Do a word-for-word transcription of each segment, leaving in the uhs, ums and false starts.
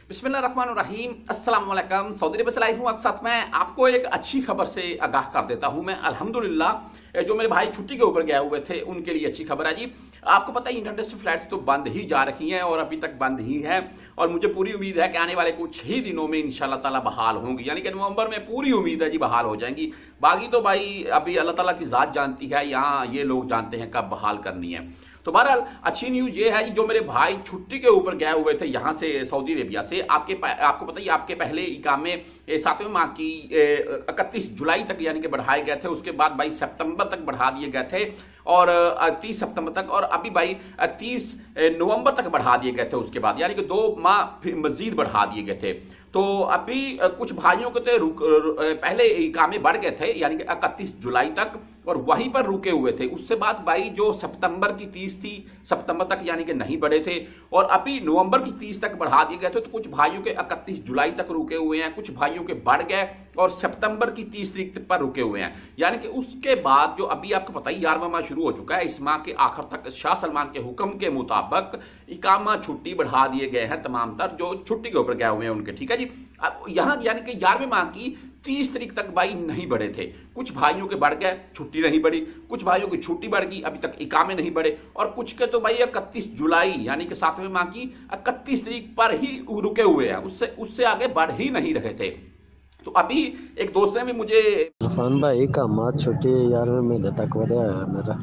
बिस्मिल्लाहिर्रहमानिर्रहीम, अस्सलाम वालेकुम। सऊदी अरब से लाइव हूँ आपके साथ। मैं आपको एक अच्छी खबर से आगाह कर देता हूँ। मैं अल्हम्दुलिल्लाह जो मेरे भाई छुट्टी के ऊपर गए हुए थे उनके लिए अच्छी खबर है जी। आपको पता है इंटरनेशनल फ्लाइट्स तो बंद ही जा रखी हैं और अभी तक बंद ही है, और मुझे पूरी उम्मीद है कि आने वाले कुछ ही दिनों में इंशाल्लाह ताला बहाल होंगी, यानी कि नवंबर में पूरी उम्मीद है जी बहाल हो जाएंगी। बाकी तो भाई अभी अल्लाह ताला की ज़ात जानती है, यहाँ ये लोग जानते हैं कब बहाल करनी है। तो बहरहाल अच्छी न्यूज़ ये है जो मेरे भाई छुट्टी के ऊपर गए हुए थे यहाँ से सऊदी अरेबिया से। आपके आपको पता ही आपके पहले इकामे सातवें माह की इकतीस जुलाई तक यानी कि बढ़ाए गए थे, उसके बाद भाई सितंबर तक बढ़ा दिए गए थे और तीस सितंबर तक, और अभी भाई तीस नवंबर तक बढ़ा दिए गए थे उसके बाद, यानी कि दो माह फिर मजीद बढ़ा दिए गए थे। तो अभी कुछ भाइयों के तो रुक पहले इकामे बढ़ गए थे यानी कि इकतीस जुलाई तक और वहीं पर रुके हुए थे। उससे बाद भाई जो सितंबर की तीस थी सितंबर तक यानी कि नहीं बढ़े थे, और अभी नवंबर की तीस तक बढ़ा दिए गए थे। तो कुछ भाइयों के इकतीस जुलाई तक रुके हुए हैं, कुछ भाइयों के बढ़ गए और सितंबर की तीस तारीख पर रुके हुए हैं। यानी कि उसके बाद जो अभी आपको पता ही ग्यारहवां माह शुरू हो चुका है, इस माह के आखिर तक शाह सलमान के हुक्म के मुताबिक इकामा छुट्टी बढ़ा दिए गए हैं तमाम तर जो छुट्टी के ऊपर गए हुए हैं उनके, ठीक है जी। अब यहाँ यानी कि ग्यारहवें माह की तीस तारीख तक भाई नहीं बढ़े थे, कुछ भाइयों के बढ़ गए, छुट्टी नहीं बढ़ी, कुछ भाइयों की छुट्टी बढ़ गई, अभी तक इकामे नहीं बढ़े, और कुछ के तो भाई इकतीस जुलाई यानी कि सातवें माह की इकतीस तारीख पर ही रुके हुए हैं, उससे उससे आगे बढ़ ही नहीं रहे थे। तो अभी एक दोस्त ने भी मुझे इरफान भाई काम छुट्टी ग्यारहवें महीने तक वधिया है मेरा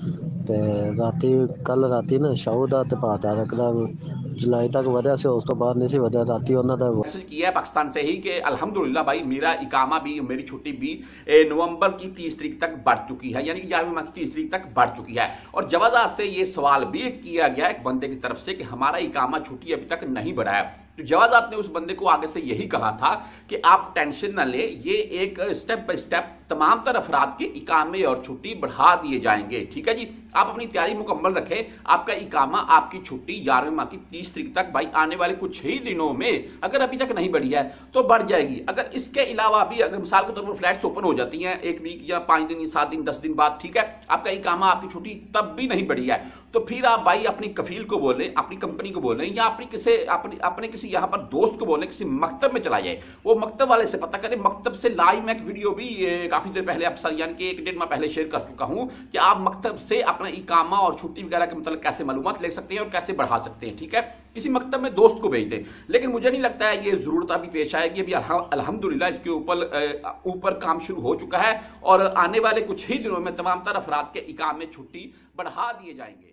ते राती कल राती ना शाहू दा ते पाता रखदा जुलाई तक वधिया से, उस तो बाद नहीं सी वधिया। राती उन्हां दा मैसेज किया है पाकिस्तान से ही कि अल्हम्दुलिल्लाह भाई मेरा इकामा भी मेरी छुट्टी भी नवंबर की तीस तारीख तक बढ़ चुकी है, यानी कि ग्यारहवीं माह की तीस तारीख तक बढ़ चुकी है। और जवाजात से ये सवाल भी किया गया एक बंदे की तरफ से कि हमारा इकामा छुट्टी अभी तक नहीं बढ़ा है। तो जवाजात ने उस बंदे को आगे से यही कहा था कि आप टेंशन न ले, ये एक स्टेप बाय स्टेप तमाम तर अफराद के इकामे और छुट्टी बढ़ा दिए जाएंगे, ठीक है जी। आप अपनी तैयारी मुकम्मल रखें, आपका इकामा आपकी छुट्टी ग्यारहवीं माह की तीस तारीख तक भाई आने वाले कुछ ही दिनों में, अगर अभी तक नहीं बढ़ी है तो बढ़ जाएगी। अगर इसके अलावा भी अगर मिसाल के तौर पर फ्लैट्स ओपन हो जाती हैं एक वीक या पांच दिन सात दिन दस दिन बाद, ठीक है, आपका इकामा आपकी छुट्टी तब भी नहीं बढ़ी है, तो फिर आप भाई अपनी कफील को बोलें, अपनी कंपनी को बोलें, या अपनी किसी अपनी अपने किसी यहाँ पर दोस्त को बोलें, किसी मकतब में चला जाए, वो मकतब वाले से पता करें। मकतब से लाइव मैं एक वीडियो भी काफी देर पहले आप यानी कि एक डेढ़ माह पहले शेयर कर चुका हूं कि आप मकतब से अपना इकामा और छुट्टी वगैरह के मतलब कैसे मालूमात ले सकते हैं और कैसे बढ़ा सकते हैं, ठीक है। किसी मकतब में दोस्त को भेज दें, लेकिन मुझे नहीं लगता है ये जरूरत अभी पेश आएगी। अभी अल्हम्दुलिल्लाह इसके ऊपर ऊपर काम शुरू हो चुका है और आने वाले कुछ ही दिनों में तमाम तर अफराद के इकामे छुट्टी बढ़ा दिए जाएंगे।